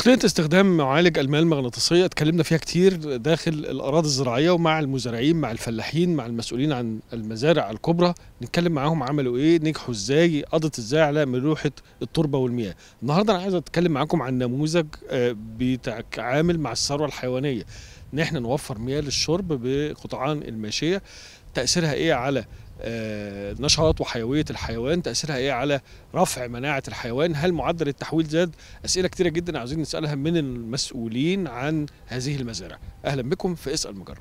تقنية استخدام معالج المياه المغناطيسية اتكلمنا فيها كتير داخل الأراضي الزراعية ومع المزارعين مع الفلاحين مع المسؤولين عن المزارع الكبرى. نتكلم معاهم عملوا ايه، نجحوا ازاي، قضت ازاي على ملوحة التربة والمياه. النهاردة أنا عايز أتكلم معاكم عن نموذج بيتعامل مع الثروة الحيوانية، إن احنا نوفر مياه للشرب بقطعان الماشية. تأثيرها ايه على نشاط وحيوية الحيوان، تأثيرها ايه على رفع مناعة الحيوان، هل معدل التحويل زاد؟ أسئلة كتيرة جدا عاوزين نسألها من المسؤولين عن هذه المزارع. أهلا بكم في اسأل مجرب.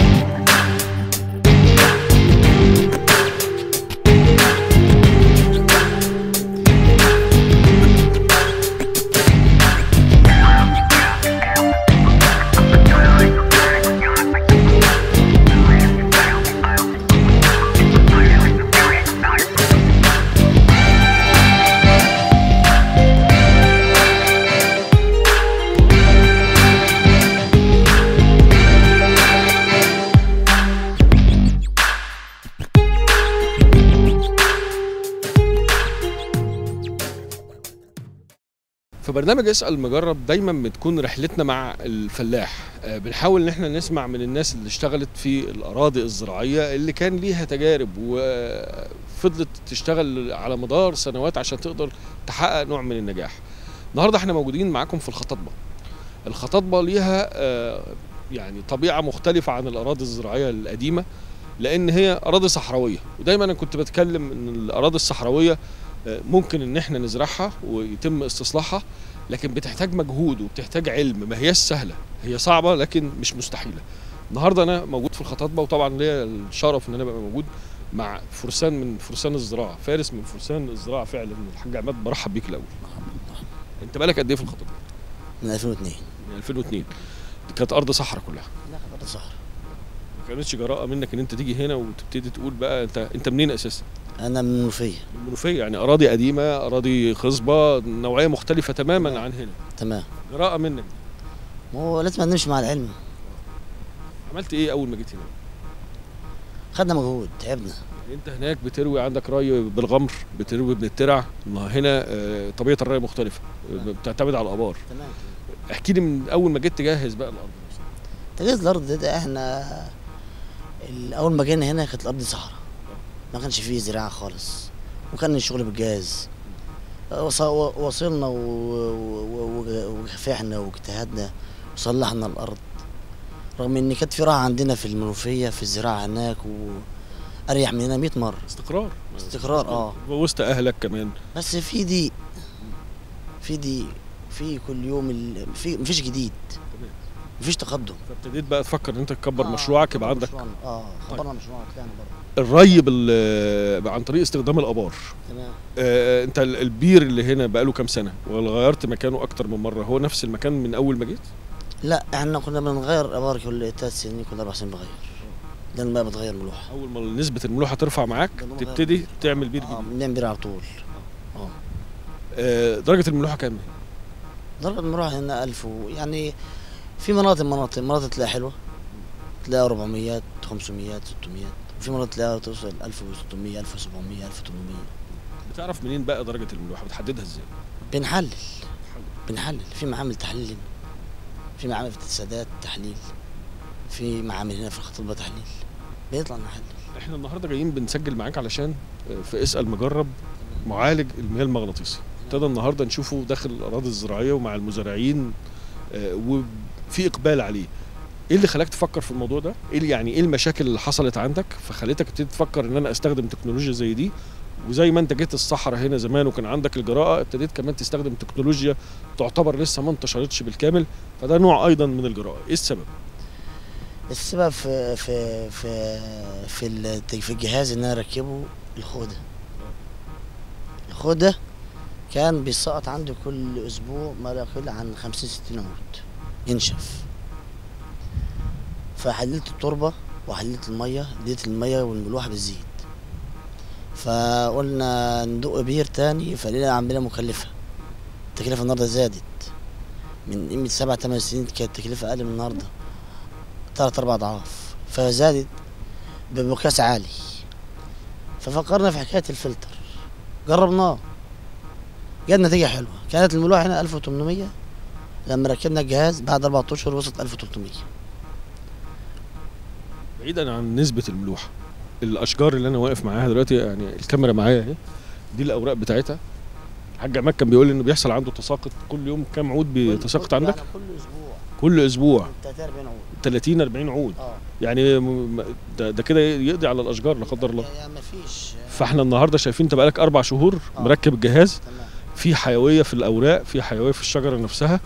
في برنامج اسأل مجرب دايما بتكون رحلتنا مع الفلاح، بنحاول ان احنا نسمع من الناس اللي اشتغلت في الاراضي الزراعية اللي كان ليها تجارب وفضلت تشتغل على مدار سنوات عشان تقدر تحقق نوع من النجاح. النهارده احنا موجودين معاكم في الخطاطبة. الخطاطبة ليها يعني طبيعة مختلفة عن الاراضي الزراعية القديمة، لان هي اراضي صحراوية، ودايما انا كنت بتكلم ان الاراضي الصحراوية ممكن ان احنا نزرعها ويتم استصلاحها، لكن بتحتاج مجهود وبتحتاج علم، ما هياش سهله، هي صعبه لكن مش مستحيله. النهارده انا موجود في الخطاطبه، وطبعا ليا الشرف ان انا ابقى موجود مع فرسان من فرسان الزراعه، فارس من فرسان الزراعه فعلا، الحاج عماد. برحب بيك الاول. انت بقالك قد ايه في الخطاطبه؟ من 2002. من 2002. دي كانت ارض صحراء كلها؟ لا، كانت ارض صحراء. ما كانتش جراءه منك ان انت تيجي هنا وتبتدي تقول بقى انت منين اساسا؟ انا من المنوفيه. من المنوفيه، يعني اراضي قديمه، اراضي خصبه، نوعيه مختلفه تماما عن هنا. تمام. جراءه منك. ما هو لازم نمشي مع العلم. عملت ايه اول ما جيت هنا؟ خدنا مجهود، تعبنا. يعني انت هناك بتروي، عندك ري بالغمر، بتروي بنترع. هنا طبيعه الري مختلفه، بتعتمد على الابار. تمام. احكي لي من اول ما جيت تجهز بقى الارض. تجهيز الارض ده احنا اول ما جينا هنا كانت الارض صحراء، ما كانش فيه زراعه خالص، وكان الشغل بالجاز. وصلنا وكافحنا واجتهدنا وصلحنا الارض، رغم ان كانت في راحه عندنا في المنوفيه في الزراعه هناك، واريح من هنا 100 مره. استقرار وسط اهلك كمان. بس في ضيق، في كل يوم مفيش جديد، مفيش تقدم. فابتديت بقى تفكر ان انت تكبر مشروعك، يبقى عندك كبرنا مشروعنا، طلعنا بره. الري عن طريق استخدام الابار. تمام. انت البير اللي هنا بقاله كام سنه، ولا غيرت مكانه اكتر من مره؟ هو نفس المكان من اول ما جيت؟ لا، احنا كنا بنغير ابار كل 3 سنين، كل 4 سنين بغير، لان الماء بتغير ملوحه. اول ما نسبه الملوحه ترفع معاك تبتدي تعمل بير جديد. بنعمل بير على طول. درجه الملوحه كام؟ درجه الملوحه هنا 1000 يعني في مناطق تلاقيها حلوه، تلاقيها 400 500 600، وفي مناطق تلاقيها توصل 1600 1700 1800. بتعرف منين بقى درجه الملوحه؟ بتحددها ازاي؟ بنحلل في معامل تحليل، في معامل في السادات تحليل، في معامل هنا في الخطاطبه تحليل، بيطلع نحلل. احنا النهارده جايين بنسجل معاك علشان في اسأل مجرب معالج المياه المغناطيسي. ابتدى النهارده نشوفه داخل الاراضي الزراعيه ومع المزارعين، وفي اقبال عليه. ايه اللي خلاك تفكر في الموضوع ده؟ ايه المشاكل اللي حصلت عندك فخليتك تبتدي تفكر ان انا استخدم تكنولوجيا زي دي؟ وزي ما انت جيت الصحراء هنا زمان وكان عندك الجراءه، ابتديت كمان تستخدم تكنولوجيا تعتبر لسه ما انتشرتش بالكامل، فده نوع ايضا من الجراءه. ايه السبب؟ السبب في الجهاز اللي انا اركبه الخوده كان بيسقط عندي كل اسبوع ما لا يقل عن 50 60 عود ينشف. فحللت التربه وحللت الميه، لقيت الميه والملوحه بتزيد، فقلنا ندق بير تاني، فلقينا عمليه مكلفه. التكلفه النهارده زادت، من قيمه 7 8 سنين كانت التكلفه اقل من النهارده 3 4 اضعاف، فزادت بمقياس عالي. ففكرنا في حكايه الفلتر، جربناه، جاب نتيجه حلوه. كانت الملوحه هنا 1800 لما ركبنا الجهاز بعد 4 اشهر وصلت 1300. بعيدا عن نسبه الملوحه، الاشجار اللي انا واقف معاها دلوقتي، يعني الكاميرا معايا اهي، دي الاوراق بتاعتها. الحاج عماد كان بيقول لي انه بيحصل عنده تساقط كل يوم. كام عود بيتساقط عندك؟ يعني كل اسبوع. كل اسبوع 30 40 عود. 30 40 عود. يعني ده كده يقضي على الاشجار لا قدر الله. يعني مفيش. فاحنا النهارده شايفين انت بقالك 4 شهور مركب الجهاز. تمام. في حيويه في الاوراق، في حيويه في الشجره نفسها.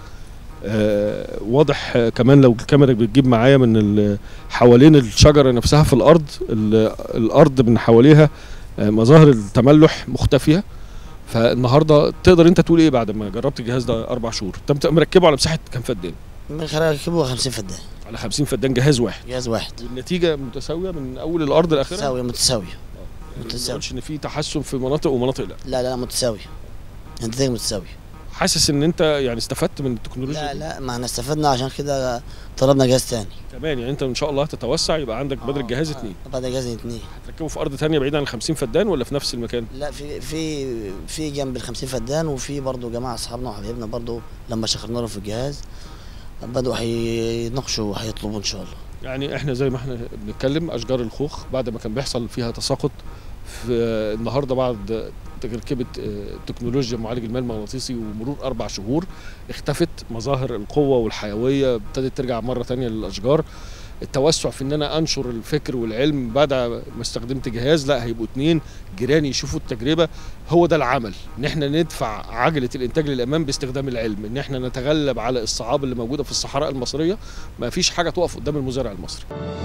واضح كمان لو الكاميرا بتجيب معايا من حوالين الشجره نفسها في الارض، الارض من حواليها مظاهر التملح مختفيه. فالنهارده تقدر انت تقول ايه بعد ما جربت الجهاز ده 4 شهور؟ انت مركبه على مساحه كام فدان؟ من خلال ركبه 50 فدان. على 50 فدان جهاز واحد. جهاز واحد. والنتيجه متساويه من اول الارض لاخرها؟ متساويه. ما تقولش ان في تحسن في مناطق ومناطق لا. لا متساويه. النتيجه متساويه. حاسس ان انت يعني استفدت من التكنولوجيا دي؟ لا ما احنا استفدنا، عشان كده طلبنا جهاز تاني كمان. يعني انت ان شاء الله هتتوسع يبقى عندك بدل الجهاز 2. بدل جهاز 2. هتركبه في ارض ثانيه بعيد عن ال 50 فدان ولا في نفس المكان؟ لا في جنب ال 50 فدان، وفي برضه جماعه اصحابنا وحبايبنا برضه لما شكرنا لهم في الجهاز بدأوا هيناقشوا وهيطلبوا ان شاء الله. يعني احنا زي ما احنا بنتكلم، اشجار الخوخ بعد ما كان بيحصل فيها تساقط، في النهارده بعد تركيبه تكنولوجيا معالج الماء المغناطيسي ومرور 4 شهور اختفت مظاهر القوه والحيويه، ابتدت ترجع مره ثانيه للاشجار. التوسع في ان انا انشر الفكر والعلم بعد ما استخدمت جهاز، لا هيبقوا 2 جيراني يشوفوا التجربه. هو ده العمل، ان احنا ندفع عجله الانتاج للامام باستخدام العلم، ان احنا نتغلب على الصعاب اللي موجوده في الصحراء المصريه. ما فيش حاجه تقف قدام المزارع المصري.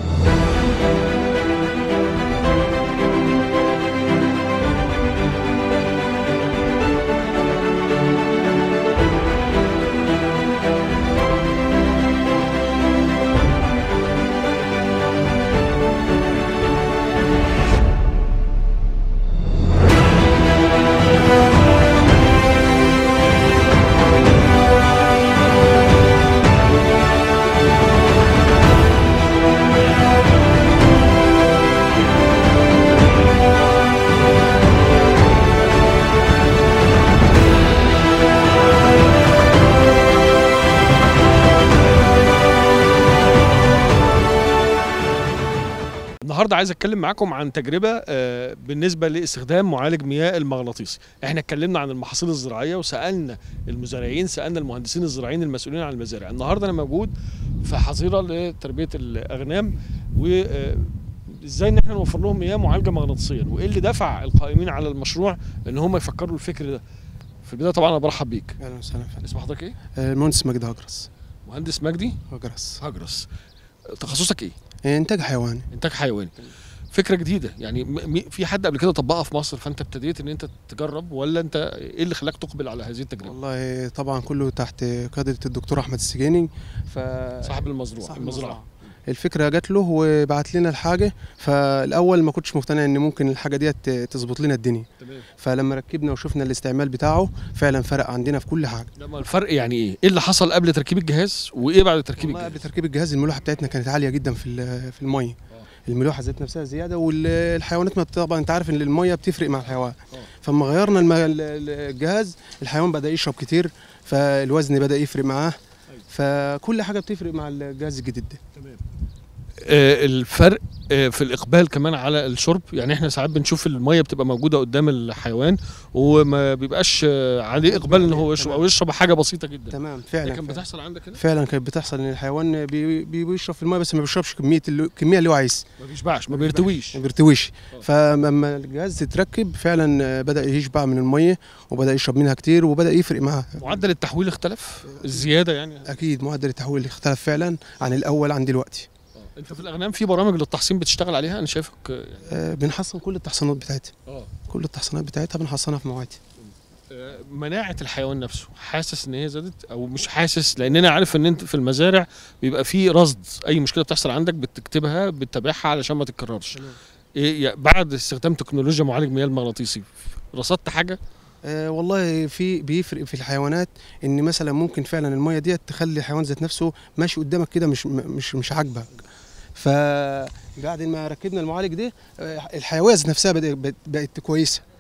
النهارده عايز اتكلم معاكم عن تجربه بالنسبه لاستخدام معالج مياه المغناطيسي. احنا اتكلمنا عن المحاصيل الزراعيه وسالنا المزارعين، سالنا المهندسين الزراعيين المسؤولين عن المزارع. النهارده انا موجود في حظيره لتربيه الاغنام، وازاي ان احنا نوفر لهم مياه معالجه مغناطيسيا، وايه اللي دفع القائمين على المشروع ان هم يفكروا الفكر ده. في البدايه طبعا انا برحب بيك. اهلا وسهلا. اسم حضرتك ايه؟ المهندس مجدي هجرس. مهندس مجدي هجرس. تخصصك ايه؟ انتاج حيواني. انتاج حيواني. فكره جديده، يعني في حد قبل كده طبقها في مصر فانت ابتديت ان انت تجرب، ولا انت ايه اللي خلاك تقبل على هذه التجربه؟ والله طبعا كله تحت قياده الدكتور احمد السجيني، صاحب المزرعه. الفكره جات له وبعت لنا الحاجه، فالاول ما كنتش مقتنع ان ممكن الحاجه ديت تظبط لنا الدنيا. تمام. فلما ركبنا وشفنا الاستعمال بتاعه فعلا فرق عندنا في كل حاجه. لما الفرق يعني ايه اللي حصل قبل تركيب الجهاز وايه بعد تركيب الجهاز؟ قبل تركيب الجهاز الملوحه بتاعتنا كانت عاليه جدا في الميه. الملوحه ذات نفسها زياده، والحيوانات ما طبعا انت عارف ان الميه بتفرق مع الحيوان. فلما غيرنا الجهاز الحيوان بدا يشرب كتير، فالوزن بدا يفرق معاه. فكل حاجه بتفرق مع الجهاز الجديد ده. تمام. الفرق في الاقبال كمان على الشرب، يعني احنا ساعات بنشوف الميه بتبقى موجوده قدام الحيوان وما بيبقاش عليه اقبال ان هو يشرب او يشرب حاجه بسيطه جدا. تمام. فعلا كانت بتحصل عندك هنا؟ فعلا كانت بتحصل ان الحيوان بيشرب في الميه، بس ما بيشربش الكميه اللي هو عايزها. ما بيشبعش، ما بيرتويش. فلما الجهاز اتركب فعلا بدا يشبع من الميه وبدا يشرب منها كتير وبدا يفرق معاه. معدل التحويل اختلف؟ الزياده يعني؟ اكيد معدل التحويل اختلف فعلا عن الاول عن دلوقتي. انت في الاغنام في برامج للتحصين بتشتغل عليها؟ انا شايفك بنحصن كل التحصينات بتاعتها. كل التحصينات بتاعتها بنحصنها في موعدها. مناعه الحيوان نفسه حاسس ان هي زادت او مش حاسس؟ لان انا عارف ان انت في المزارع بيبقى في رصد، اي مشكله بتحصل عندك بتكتبها بتتابعها علشان ما تتكررش. إيه بعد استخدام تكنولوجيا معالج مياه المغناطيسي رصدت حاجه؟ والله بيفرق في الحيوانات، ان مثلا ممكن فعلا الميه ديت تخلي الحيوان ذات نفسه ماشي قدامك كده مش عاجبك. فبعد ما ركبنا المعالج ده الحيويه نفسها بقت كويسه،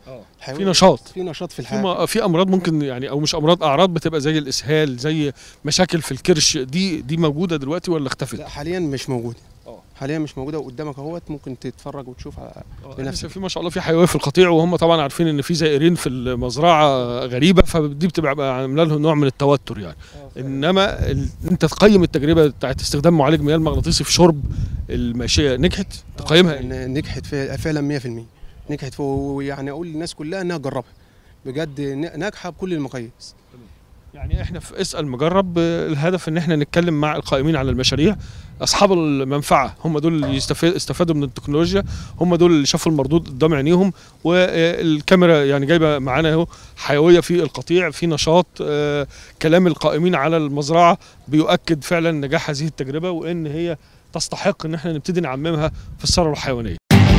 في نشاط، في نشاط في الحيوان. في امراض ممكن يعني، او مش امراض، اعراض بتبقى زي الاسهال، زي مشاكل في الكرش، دي موجوده دلوقتي ولا اختفت؟ لا حاليا مش موجوده. حاليا مش موجوده، وقدامك اهوت ممكن تتفرج وتشوفها بنفسك. في ما شاء الله في حيوان في القطيع، وهم طبعا عارفين ان في زائرين في المزرعه غريبه، فدي بتبقى عامله لهم نوع من التوتر يعني. انما انت تقيم التجربه بتاعت استخدام معالج مياه مغناطيسي في شرب الماشيه، نجحت؟ تقيمها نجحت فعلا 100%. نجحت، ويعني اقول للناس كلها انها تجربها بجد، ناجحه بكل المقاييس. يعني احنا في اسأل مجرب الهدف ان احنا نتكلم مع القائمين على المشاريع، اصحاب المنفعه، هم دول اللي استفادوا من التكنولوجيا، هم دول اللي شافوا المردود قدام عينيهم. والكاميرا يعني جايبه معانا اهو حيويه في القطيع، في نشاط. كلام القائمين على المزرعه بيؤكد فعلا نجاح هذه التجربه، وان هي تستحق ان احنا نبتدي نعممها في الثروه الحيوانيه.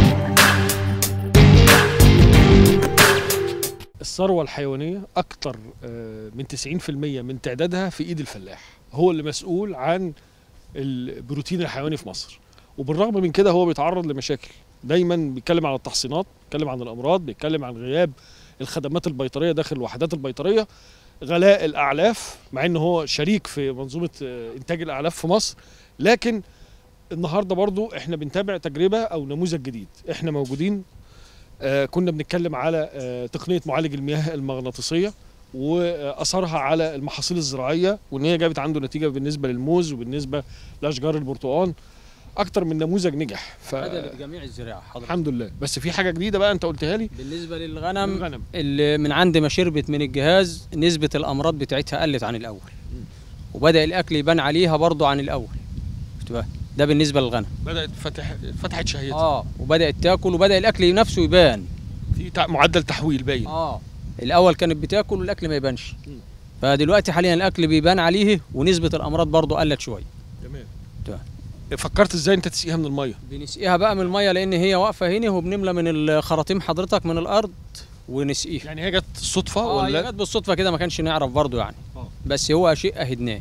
الثروة الحيوانية أكتر من 90% من تعدادها في إيد الفلاح، هو اللي مسؤول عن البروتين الحيواني في مصر. وبالرغم من كده هو بيتعرض لمشاكل، دايما بيتكلم عن التحصينات، بيتكلم عن الأمراض، بيتكلم عن غياب الخدمات البيطرية داخل الوحدات البيطرية، غلاء الأعلاف، مع إنه هو شريك في منظومة إنتاج الأعلاف في مصر. لكن النهاردة برضو إحنا بنتابع تجربة أو نموذج جديد. إحنا موجودين كنا بنتكلم على تقنية معالج المياه المغناطيسية وأثرها على المحاصيل الزراعية، وإن هي جابت عنده نتيجة بالنسبة للموز وبالنسبة لأشجار البرتقال. أكتر من نموذج نجح هذا لجميع الزراعة حضرتك. الحمد لله. بس في حاجة جديدة بقى أنت قلتها لي بالنسبة للغنم، اللي من عند ما شربت من الجهاز نسبة الأمراض بتاعتها قلت عن الأول، وبدأ الأكل يبان عليها برضو عن الأول. ده بالنسبة للغنم بدأت فتحت شهيتها، وبدأت تاكل، وبدأ الأكل نفسه يبان في معدل تحويل باين. الأول كانت بتاكل والأكل ما يبانش، فدلوقتي حاليا الأكل بيبان عليه، ونسبة الأمراض برضو قلت شوية. تمام. فكرت ازاي انت تسقيها من الميه؟ بنسقيها بقى من الميه، لان هي واقفه هنا، وبنملى من الخراطيم حضرتك من الارض ونسقيها. يعني هي جت صدفه ولا؟ هي جت بالصدفه كده، ما كانش نعرف برضو يعني. بس هو شيء اهدناه.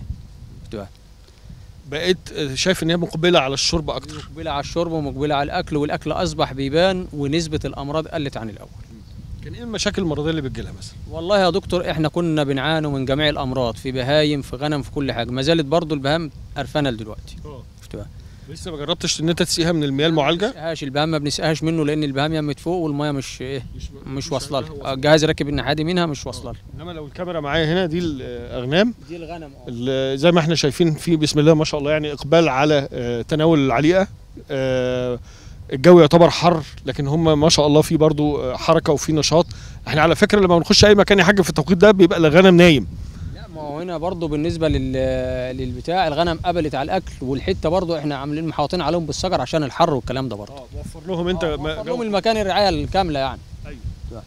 بقيت شايف ان هي مقبله على الشرب اكتر؟ مقبله على الشرب ومقبله على الاكل، والاكل اصبح بيبان، ونسبه الامراض قلت عن الاول. كان ايه المشاكل المرضيه اللي بتجيلها مثلا؟ والله يا دكتور احنا كنا بنعاني من جميع الامراض، في بهايم، في غنم، في كل حاجه. ما زالت برضو البهام قرفانه دلوقتي. لسه ما جربتش ان انت تسقيها من المياه المعالجه؟ ما بنسقيهاش البهام، ما بنسقيهاش منه، لان البهام يمت فوق والميه مش واصله لها. الجهاز راكب النحادي منها مش واصله لها. انما لو الكاميرا معايا هنا، دي الاغنام، دي الغنم زي ما احنا شايفين، في بسم الله ما شاء الله يعني اقبال على تناول العليقه. الجو يعتبر حر، لكن هم ما شاء الله في برضو حركه وفي نشاط. احنا على فكره لما بنخش اي مكان يا حاج في التوقيت ده بيبقى الغنم نايم. ما هو هنا برضه بالنسبه للبتاع، الغنم قبلت على الاكل، والحته برضه احنا عاملين محاوطين عليهم بالشجر عشان الحر والكلام ده برضه. وفر لهم انت وفر لهم المكان الرعايه الكامله يعني. ايوه.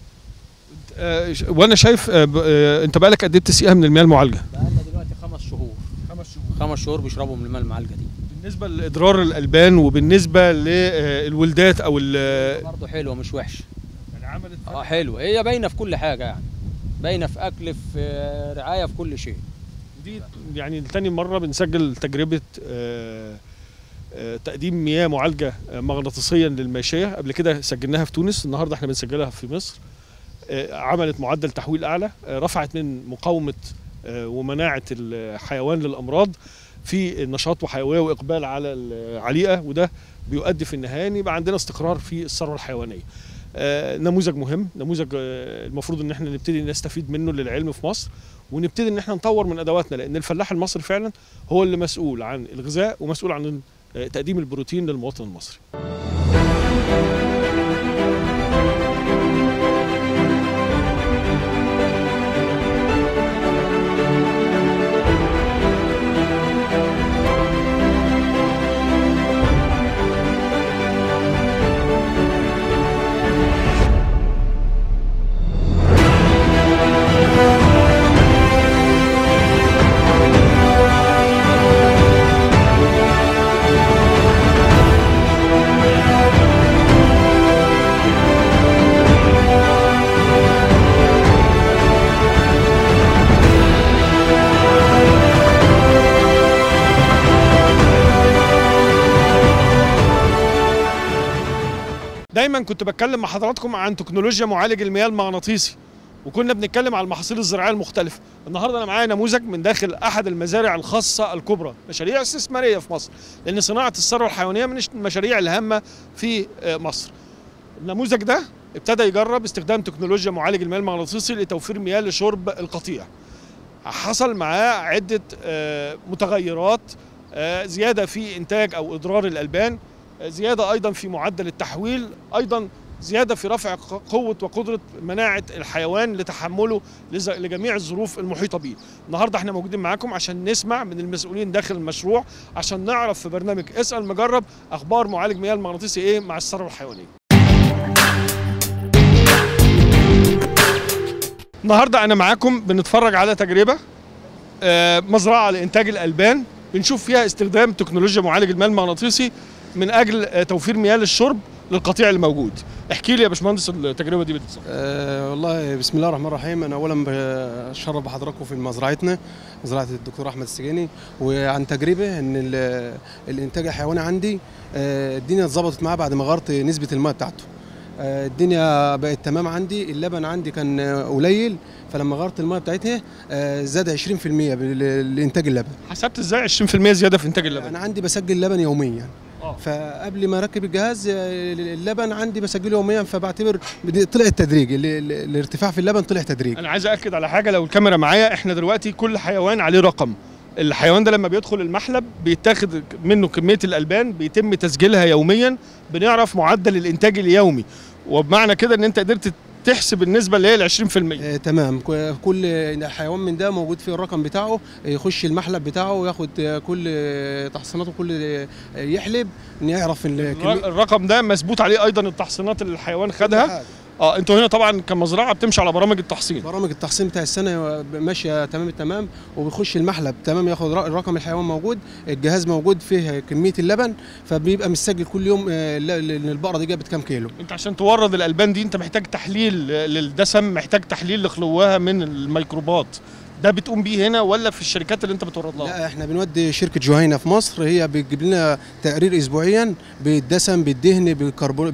وانا شايف انت بقالك قد ايه بتسقيها من المياه المعالجه؟ بقالنا دلوقتي 5 شهور. 5 شهور بيشربوا من المياه المعالجه دي. بالنسبه لاضرار الالبان وبالنسبه للولدات او برضه حلوه مش وحشه يعني، عملت حلوه. هي باينه في كل حاجه يعني، باينه في اكل، في رعايه، في كل شيء. ودي يعني تاني مره بنسجل تجربه تقديم مياه معالجه مغناطيسيا للماشيه. قبل كده سجلناها في تونس، النهارده احنا بنسجلها في مصر. عملت معدل تحويل اعلى، رفعت من مقاومه ومناعه الحيوان للامراض، في النشاط وحيويه واقبال على العليقه، وده بيؤدي في النهايه ان يبقى عندنا استقرار في الثروه الحيوانيه. نموذج مهم، نموذج المفروض ان احنا نبتدي نستفيد منه للعلم في مصر، ونبتدي ان احنا نطور من ادواتنا، لان الفلاح المصري فعلا هو اللي مسؤول عن الغذاء ومسؤول عن تقديم البروتين للمواطن المصري. دايما كنت بتكلم مع حضراتكم عن تكنولوجيا معالج المياه المغناطيسي، وكنا بنتكلم على المحاصيل الزراعيه المختلفه. النهارده انا معايا نموذج من داخل احد المزارع الخاصه الكبرى، مشاريع استثماريه في مصر، لان صناعه الثروه الحيوانيه من المشاريع الهامه في مصر. النموذج ده ابتدى يجرب استخدام تكنولوجيا معالج المياه المغناطيسي لتوفير مياه لشرب القطيع. حصل معاه عده متغيرات، زياده في انتاج او اضرار الالبان، زياده ايضا في معدل التحويل، ايضا زياده في رفع قوه وقدره مناعه الحيوان لتحمله لجميع الظروف المحيطه به. النهارده احنا موجودين معاكم عشان نسمع من المسؤولين داخل المشروع، عشان نعرف في برنامج اسال مجرب اخبار معالج مياه المغناطيسي ايه مع الثروه الحيوانيه. النهارده انا معاكم بنتفرج على تجربه مزرعه لانتاج الالبان، بنشوف فيها استخدام تكنولوجيا معالج المياه المغناطيسي من اجل توفير مياه للشرب للقطيع الموجود. احكي لي يا باشمهندس التجربه دي بتصير. والله بسم الله الرحمن الرحيم. انا اولا بشرف بحضراتكم في مزرعتنا، مزرعه الدكتور احمد السجيني، وعن تجربه ان الانتاج الحيواني عندي الدنيا اتظبطت معاه بعد ما غيرت نسبه الماء بتاعته. الدنيا بقت تمام عندي. اللبن عندي كان قليل، فلما غيرت الماء بتاعتها زاد 20% لانتاج اللبن. حسبت ازاي 20% زياده في انتاج اللبن؟ انا عندي بسجل لبن يوميا. فقبل ما اركب الجهاز اللبن عندي بسجله يوميا، فبعتبر طلع التدريج، الارتفاع في اللبن طلع تدريج. انا عايز اكد على حاجه، لو الكاميرا معايا، احنا دلوقتي كل حيوان عليه رقم. الحيوان ده لما بيدخل المحلب بيتاخد منه كميه الالبان، بيتم تسجيلها يوميا، بنعرف معدل الانتاج اليومي، وبمعنى كده ان انت قدرت تحسب النسبه اللي هي ال 20%. تمام. كل حيوان من ده موجود فيه الرقم بتاعه، يخش المحلب بتاعه وياخد كل تحصيناته، كل يحلب ان يعرف الرقم ده مثبوت عليه ايضا التحصينات اللي الحيوان خدها. انتوا هنا طبعا كمزرعه بتمشي على برامج التحصين. برامج التحصين بتاع السنه ماشيه تمام التمام، وبيخش المحلب تمام، ياخد الرقم الحيوان موجود، الجهاز موجود فيه كميه اللبن، فبيبقى مسجل كل يوم البقره دي جابت كام كيلو. انت عشان تورد الالبان دي انت محتاج تحليل للدسم، محتاج تحليل لخلوها من الميكروبات. ده بتقوم بيه هنا ولا في الشركات اللي انت بتورد لها؟ لا، احنا بنودي شركه جهينه في مصر، هي بتجيب لنا تقرير اسبوعيا بالدسم، بالدهن، بالكربون،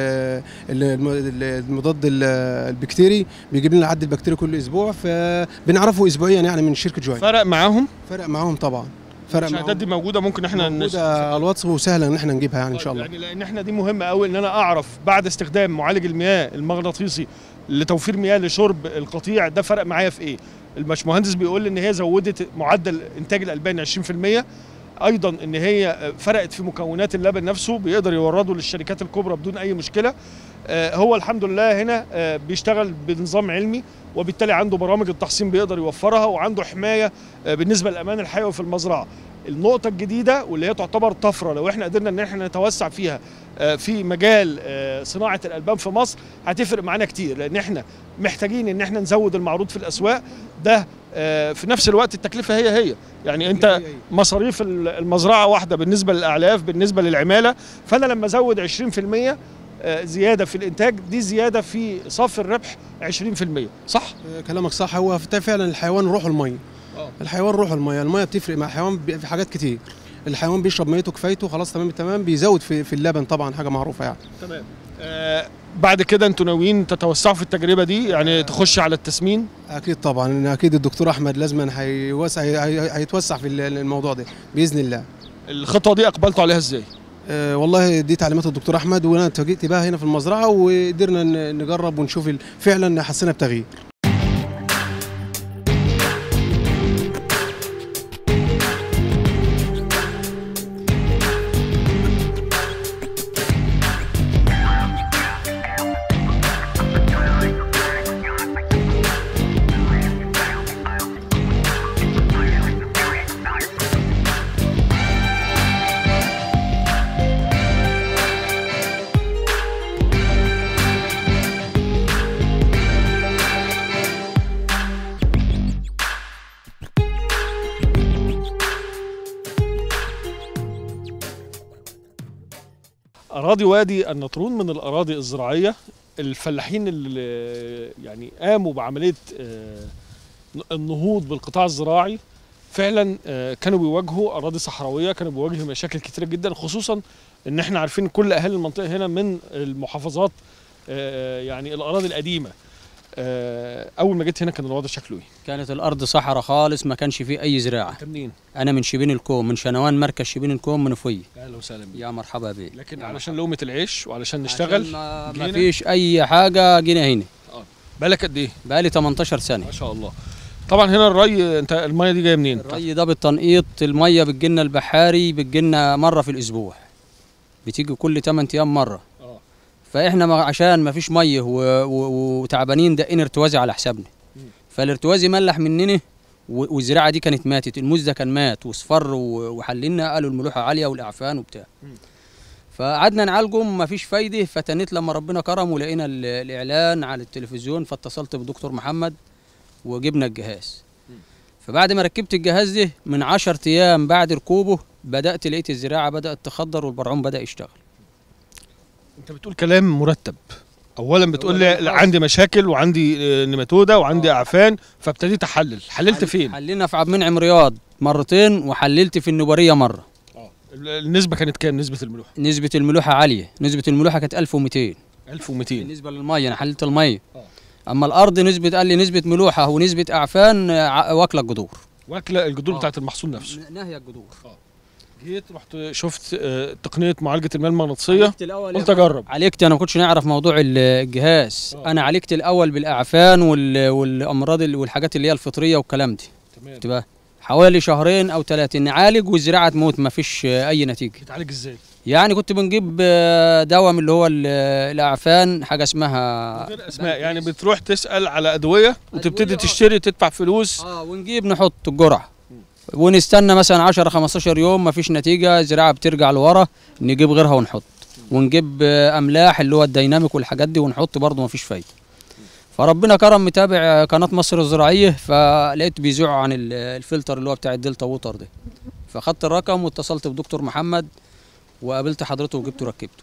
بالمضاد البكتيري، بيجيب لنا عد البكتيري كل اسبوع، فبنعرفه اسبوعيا يعني من شركه جهينه. فرق معاهم؟ فرق معاهم طبعا. الشهادات دي موجوده، ممكن احنا موجوده على الواتس، وسهله ان احنا نجيبها يعني ان شاء الله. يعني لان احنا دي مهمه قوي ان انا اعرف بعد استخدام معالج المياه المغناطيسي لتوفير مياه لشرب القطيع ده فرق معايا في ايه. الباشمهندس بيقول لي ان هي زودت معدل انتاج الالبان 20%، ايضا ان هي فرقت في مكونات اللبن نفسه، بيقدر يورده للشركات الكبرى بدون اي مشكله. هو الحمد لله هنا بيشتغل بنظام علمي، وبالتالي عنده برامج التحصين بيقدر يوفرها، وعنده حمايه بالنسبه للامان الحيوي في المزرعه. النقطه الجديده واللي هي تعتبر طفره لو احنا قدرنا ان احنا نتوسع فيها في مجال صناعه الالبان في مصر، هتفرق معانا كتير، لان احنا محتاجين ان احنا نزود المعروض في الاسواق ده. في نفس الوقت التكلفه هي يعني انت مصاريف المزرعه واحده بالنسبه للاعلاف، بالنسبه للعماله، فانا لما ازود 20% زياده في الانتاج، دي زياده في صافي الربح 20%. صح؟ كلامك صح. هو فعلا الحيوان روح الميه. الحيوان روح الميه. الميه بتفرق مع الحيوان في حاجات كتير. الحيوان بيشرب ميته كفايته خلاص تمام، بيزود في اللبن طبعا، حاجه معروفه يعني. تمام. بعد كده انتوا ناويين تتوسعوا في التجربه دي، يعني تخش على التسمين؟ اكيد طبعا، اكيد الدكتور احمد لازم هيتوسع في الموضوع ده باذن الله. الخطوه دي اقبلتوا عليها ازاي؟ والله دي تعليمات الدكتور احمد، وانا اتفاجئت بها هنا في المزرعه، وقدرنا نجرب ونشوف فعلا حسينا بتغيير. أراضي وادي النطرون من الأراضي الزراعية. الفلاحين اللي يعني قاموا بعملية النهوض بالقطاع الزراعي فعلا كانوا بيواجهوا أراضي صحراوية، كانوا بيواجهوا مشاكل كتيرة جدا، خصوصا ان احنا عارفين كل اهالي المنطقه هنا من المحافظات، يعني الاراضي القديمه. اول ما جيت هنا كان الوضع شكله ايه؟ كانت الارض صحراء خالص، ما كانش فيه اي زراعه. انت منين؟ انا من شبين الكوم، من شنوان، مركز شبين الكوم، منوفيه. اهلا وسهلا بيك. يا مرحبا بيك. لكن علشان لقمه العيش وعلشان نشتغل ما فيش اي حاجه، جينا هنا. بالك قد ايه؟ بقالي 18 سنه ما شاء الله. طبعا هنا الري، انت الميه دي جايه منين؟ الري ده بالتنقيط، الميه بتجيلنا البحاري، بتجيلنا مره في الاسبوع، بتيجي كل 8 ايام مره. فاحنا عشان ما فيش ميه وتعبانين دقين ارتوازي على حسابنا، فالارتوازي ملح مننا، والزراعه دي كانت ماتت، الموز ده كان مات واصفر، وحللنا قالوا الملوحه عاليه والاعفان وبتاع. فقعدنا نعالجهم ما فيش فايده، فتنيت لما ربنا كرم ولقينا الاعلان على التلفزيون، فاتصلت بدكتور محمد وجبنا الجهاز. فبعد ما ركبت الجهاز ده من 10 ايام بعد ركوبه بدات لقيت الزراعه بدات تخضر والبرعوم بدا يشتغل. انت بتقول كلام مرتب. اولا بتقول لي عندي مشاكل وعندي نيماتوده وعندي اعفان، فابتديت احلل. حللت فين؟ حللنا في عبد المنعم رياض مرتين، وحللت في النوباريه مره. النسبه كانت كام نسبه الملوحه؟ نسبه الملوحه عاليه، نسبه الملوحه كانت 1200. 1200 بالنسبه للميه، انا حللت الميه. اما الارض نسبه، قال لي نسبه ملوحه ونسبه اعفان واكله الجذور. واكله الجذور بتاعت المحصول نفسه. ناهيه الجذور. جيت رحت شفت تقنيه معالجه المياه المغناطيسيه، قلت اجرب. عالجت، انا ما كنتش نعرف موضوع الجهاز. انا عالجت الاول بالاعفان والامراض والحاجات اللي هي الفطريه والكلام دي. تمام. حوالي شهرين او 3 نعالج والزراعه تموت، ما فيش اي نتيجه. بتعالج ازاي؟ يعني كنت بنجيب دواء من اللي هو الاعفان، حاجه اسمها غير اسماء، يعني بتروح تسال على ادويه وتبتدي تشتري، تدفع فلوس. ونجيب نحط الجرعه ونستنى مثلا 10 15 يوم، ما فيش نتيجه، الزراعه بترجع لورا، نجيب غيرها ونحط، ونجيب املاح اللي هو الديناميك والحاجات دي ونحط، برضه ما فيش فايده. فربنا كرم، متابع قناه مصر الزراعيه، فلقيت بيذيعوا عن الفلتر اللي هو بتاع الدلتا ووتر ده، فاخدت الرقم واتصلت بدكتور محمد وقابلت حضرته وجبته وركبته.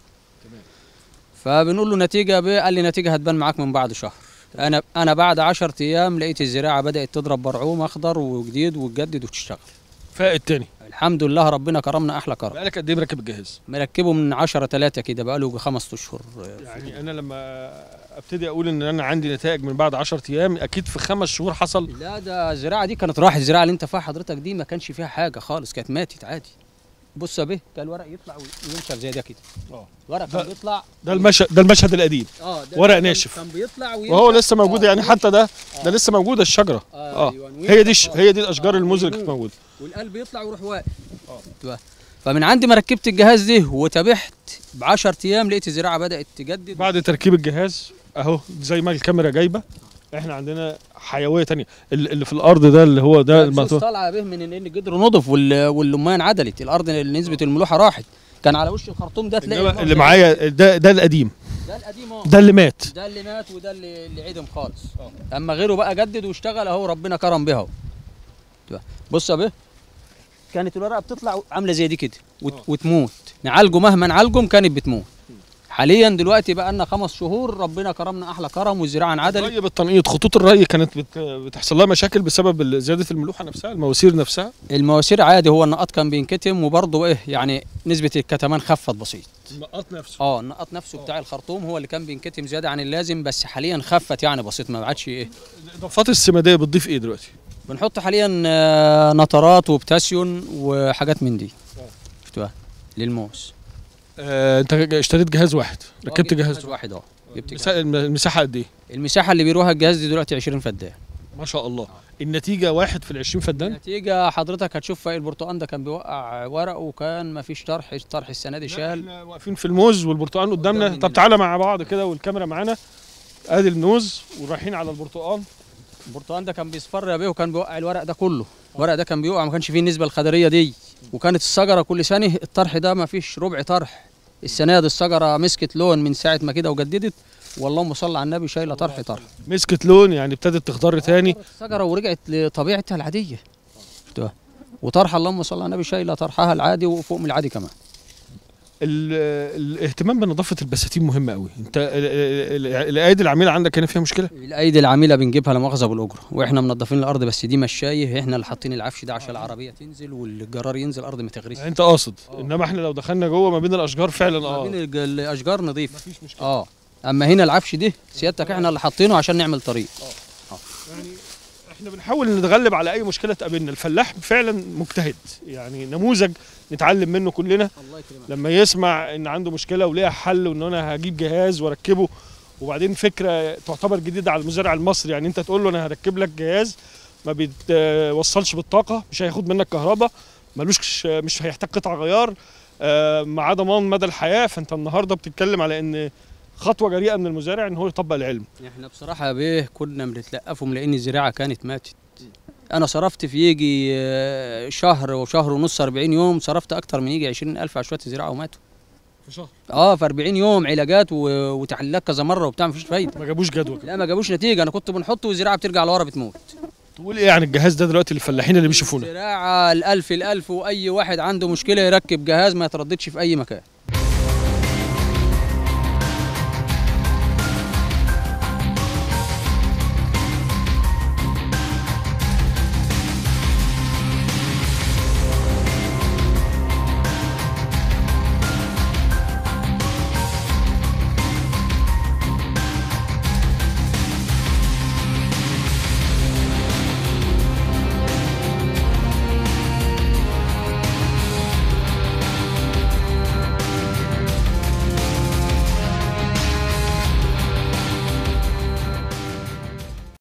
فبنقول له نتيجه بيه، قال لي نتيجه هتبان معاك من بعد شهر. انا بعد 10 ايام لقيت الزراعه بدات تضرب برعوم اخضر وجديد وتجدد وتشتغل. فاق التاني الحمد لله، ربنا كرمنا احلى كرم. بقالك قد ايه مركب الجهاز؟ مركبه من 10/3 كده، بقاله 5 اشهر. يعني انا لما ابتدي اقول ان انا عندي نتائج من بعد 10 ايام، اكيد في 5 شهور حصل. لا، ده الزراعه دي كانت راحت، الزراعه اللي انت فيها حضرتك دي ما كانش فيها حاجه خالص، كانت ماتت عادي. بص يا بيه، كان الورق يطلع وينشف زي ده كده. الورق كان بيطلع، ده المشهد القديم. ورق ناشف كان بيطلع وهو لسه موجود. يعني حتى ده لسه موجوده الشجره. هي دي الاشجار الموز اللي كانت موجوده، والقلب يطلع ويروح واقف. فمن عندي ما ركبت الجهاز ده وتابعت ب 10 ايام لقيت الزراعه بدات تجدد. بعد تركيب الجهاز اهو زي ما الكاميرا جايبه، احنا عندنا حيويه تانية. اللي في الارض ده اللي هو ده الموضوع طالعه به من ان الجدر نضف واللمان عدلت، الارض نسبه الملوحه راحت، كان على وش الخرطوم ده تلاقي اللي معايا ده القديم. ده القديم ده اللي مات. ده اللي مات وده اللي عدم خالص. اما غيره بقى جدد واشتغل اهو، ربنا كرم بها. بص يا بيه، كانت الورقه بتطلع عامله زي دي كده وتموت، نعالجه مهما نعالجهم كانت بتموت. حاليا دلوقتي بقى لنا 5 شهور، ربنا كرمنا احلى كرم والزراعه انعدلت. الري بالتنقيط، خطوط الري كانت بتحصل لها مشاكل بسبب زياده الملوحه نفسها، المواسير نفسها. المواسير عادي، هو النقاط كان بينكتم، وبرضه ايه يعني نسبه الكتمان خفت بسيط. النقاط نفسه النقاط نفسه بتاع الخرطوم هو اللي كان بينكتم زياده عن اللازم، بس حاليا خفت يعني بسيط، ما عادش ايه. الاضافات السماديه بتضيف ايه دلوقتي؟ بنحط حاليا نترات وبوتاسيوم وحاجات من دي. شفتوها للموز. انت اشتريت جهاز واحد، ركبت جهاز واحد. جبت المساحه قد ايه؟ المساحه اللي بيروها الجهاز دي دلوقتي 20 فدان. ما شاء الله. النتيجه 1 في ال 20 فدان. النتيجه حضرتك هتشوف، البرتقال ده كان بيوقع ورق وكان ما فيش طرح السنه دي شال. احنا واقفين في الموز والبرتقال قدامنا. طب تعالى مع بعض كده والكاميرا معانا. ادي الموز ورايحين على البرتقال. البرتقال ده كان بيصفر يا بيه، وكان بيوقع الورق ده كله. الورق ده كان بيوقع، ما كانش فيه النسبه الخضريه دي، وكانت الشجره كل سنه الطرح ده ما فيش ربع طرح. السنه دي الشجره مسكت لون من ساعه ما كده وجددت، واللهم صل على النبي، شايله طرح. مسكت لون يعني ابتدت تخضر تاني الشجره ورجعت لطبيعتها العاديه. وطرح اللهم صل على النبي شايله طرحها العادي وفوق من العادي كمان. الاهتمام بنظافه البساتين مهم قوي. انت الايادي العامله عندك هنا فيها مشكله؟ الايدي العامله بنجيبها لا مؤاخذه بالاجره، واحنا منظفين الارض، بس دي مشايه، احنا اللي حاطين العفش ده عشان العربيه تنزل والجرار ينزل الارض ما تغرسش. يعني انت قاصد. انما احنا لو دخلنا جوه ما بين الاشجار فعلا ما بين الاشجار نظيف مفيش مشكله. اما هنا العفش ده سيادتك احنا اللي حاطينه عشان نعمل طريق. يعني احنا بنحاول نتغلب على اي مشكله تقابلنا. الفلاح فعلا مجتهد، يعني نموذج نتعلم منه كلنا. الله يكرمك. لما يسمع ان عنده مشكله وليها حل، وان انا هجيب جهاز واركبه، وبعدين فكره تعتبر جديده على المزارع المصري. يعني انت تقول له انا هركب لك جهاز ما بيتوصلش بالطاقه، مش هياخد منك كهرباء، مش هيحتاج قطع غيار، مع ضمان مدى الحياه. فانت النهارده بتتكلم على ان خطوه جريئه من المزارع ان هو يطبق العلم. احنا بصراحه يا بيه كنا بنتلقفهم لان الزراعه كانت ماتت. انا صرفت في يجي شهر وشهر ونص 40 يوم، صرفت اكتر من يجي 20,000 على شويه الزراعه وماتوا في شهر. في 40 يوم علاجات وتحليلات كذا مره وبتاع، مفيش فايده. ما جابوش جدوى. لا ما جابوش نتيجه. انا كنت بنحطه والزراعه بترجع لورا بتموت. تقول ايه عن الجهاز ده دلوقتي للفلاحين اللي بيشوفونا؟ الزراعه الالف واي واحد عنده مشكله يركب جهاز ما يترددش في اي مكان.